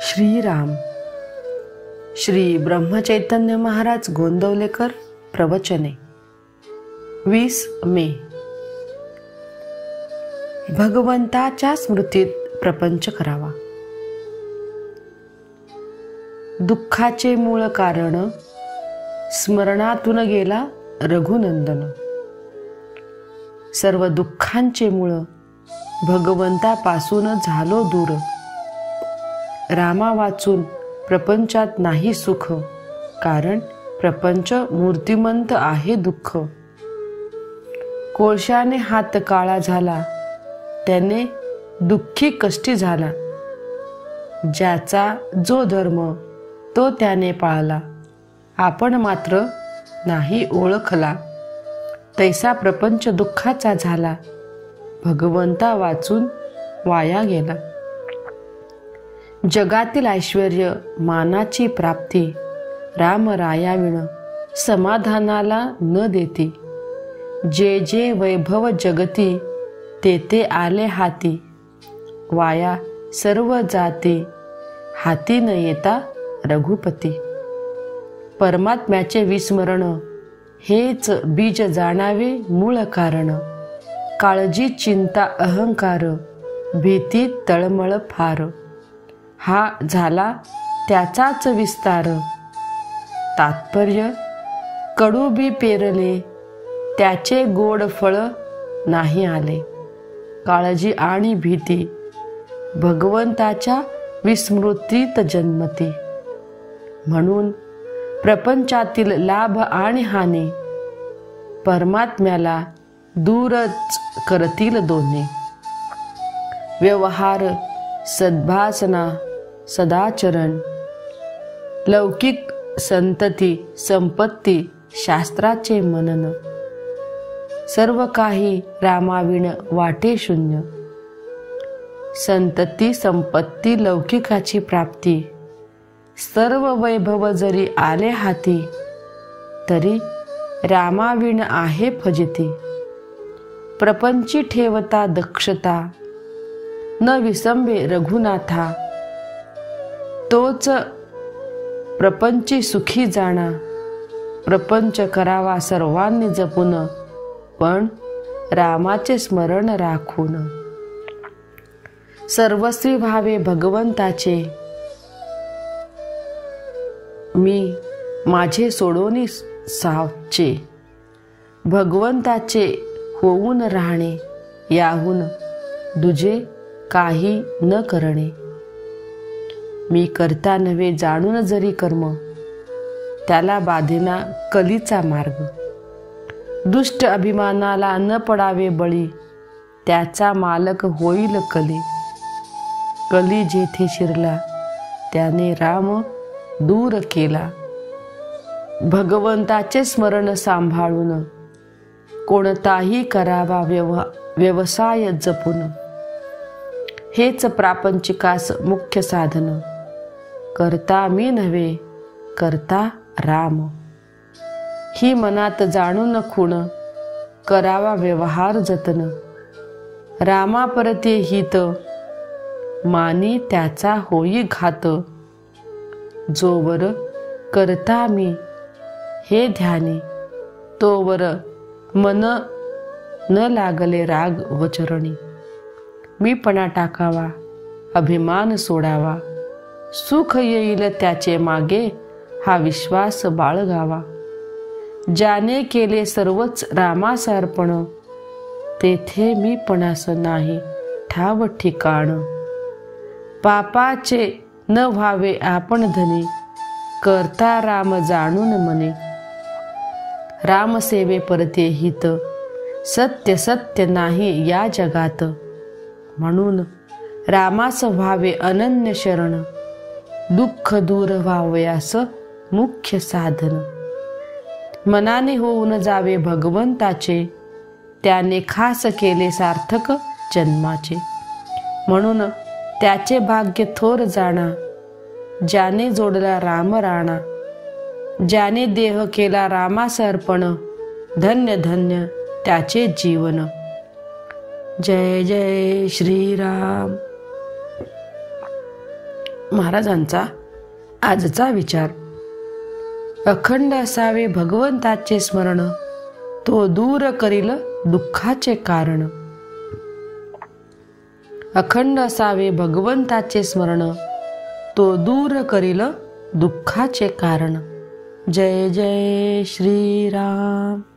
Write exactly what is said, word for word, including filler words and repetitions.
श्रीराम. श्री ब्रह्मचैतन्य महाराज गोंदवलेकर प्रवचने. वीस मे. भगवंताच्या स्मृतीत प्रपंच करावा. दुःखाचे मूळ कारण स्मरणातून गेला रघुनंदन. सर्व दुःखांचे मूळ भगवंतापासून झालो दूर. रामा वाचून प्रपंचात नाही सुख, कारण प्रपंच मूर्तिमंत आहे दुःख. कोळशाने हात काळा झाला, त्याने दुःखी कष्टी झाला. ज्याचा जो धर्म तो त्याने पाळला, आपण मात्र नाही ओळखला. तैसा प्रपंच दुःखाचा झाला, भगवंता वाचून वाया गेला. जगातील ऐश्वर्य मानाची प्राप्ती रामरायाविण समाधानाला न देती. जे जे वैभव जगती ते ते आले हाती. वाया सर्व जाती हाती न येता रघुपती. परमात्म्याचे विस्मरण हेच बीज जाणावे मूळ कारण. काळजी चिंता अहंकार भीती तळमळ फार. हा झाला त्याचाच विस्तार. तात्पर्य कडू बी पेरले, त्याचे गोड फळ नाही आले. काळजी आणि भीती भगवंताच्या विस्मृतीत जन्मती. म्हणून प्रपंचातील लाभ आणि हानी परमात्म्याला दूरच करतील दोन्ही. व्यवहार सद्भासना सदाचरण लौकिक संतती संपत्ती शास्त्राचे मनन. सर्व काही रामाविण वाटे शून्य. संतती संपत्ती लौकिकाची प्राप्ती सर्व वैभव जरी आले हाती, तरी रामाविण आहे फजिती. प्रपंची ठेवता दक्षता न विसंबे रघुनाथा. तोच प्रपंची सुखी जाणा. प्रपंच करावा सर्वांनी जपून, पण रामाचे स्मरण राखून. सर्वस्वी भावे भगवंताचे, मी माझे सोडोनी सावचे. भगवंताचे होऊन राहणे, याहून दुजे काही न करणे. मी करता नव्हे जाणून जरी कर्म, त्याला बाधेना कलीचा मार्ग. दुष्ट अभिमानाला न पडावे बळी, त्याचा मालक होईल कली. कली जेथे शिरला, त्याने राम दूर केला. भगवंताचे स्मरण सांभाळून, कोणताही करावा व्यवहा व्यवसाय जपून. हेच प्रापंचिकास मुख्य साधन. करता मी नव्हे करता राम. ही मनात जाणून खूण, करावा व्यवहार जतन. रामा परते हित, मानी त्याचा होई घात. जोवर करता मी हे ध्यानी, तोवर मन न लागले राग वचरणी. मीपणा टाकावा अभिमान सोडावा. सुख येईल त्याचे मागे हा विश्वास बाळगावा. ज्याने केले सर्वच रामास अर्पण, तेथे मीपणास नाही ठाव ठिकाण. पापाचे न व्हावे आपण धनी, करता राम जाणून मने. रामसेवे परते हित, सत्य सत्य नाही या जगात. म्हणून रामास व्हावे अनन्य शरण. दुःख दूर व्हावयास मुख्य साधन. मनाने होऊन जावे भगवंताचे, त्याने खास केले सार्थक जन्माचे. म्हणून त्याचे भाग्य थोर जाणा, ज्याने जोडला राम राणा. ज्याने देह केला रामास अर्पण, धन्य धन्य त्याचे जीवन. जय जय श्रीराम. महाराजांचा आजचा विचार. अखंड असावे भगवंताचे स्मरण, तो दूर करील दुःखाचे कारण. अखंड असावे भगवंताचे स्मरण, तो दूर करील दुःखाचे कारण. जय जय श्रीराम.